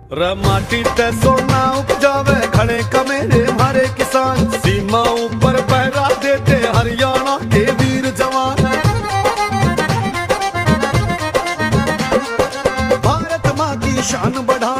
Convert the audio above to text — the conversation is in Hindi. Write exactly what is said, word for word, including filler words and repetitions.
रे माटी ते सोना उपजावे खड़े कमेरे हमारे किसान, सीमा ऊपर पहरा देते हरियाणा के वीर जवान। भारत माँ की शान बढ़ा